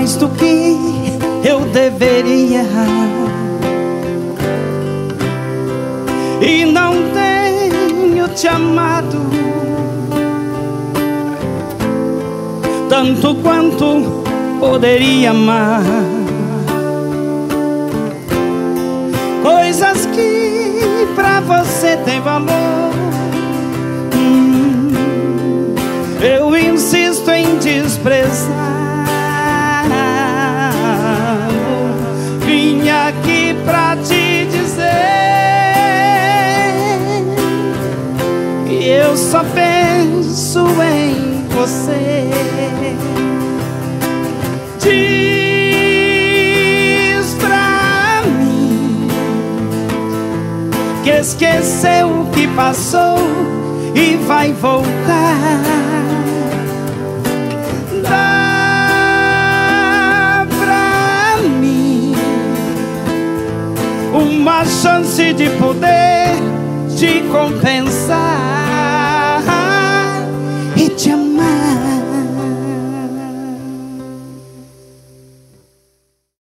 mais do que eu deveria, e não tenho te amado tanto quanto poderia amar. Coisas que pra você tem valor, eu insisto em desprezar. Vim aqui pra te dizer que eu só penso em você. Diz pra mim que esqueceu o que passou e vai voltar. Dá pra mim uma chance de poder te compensar.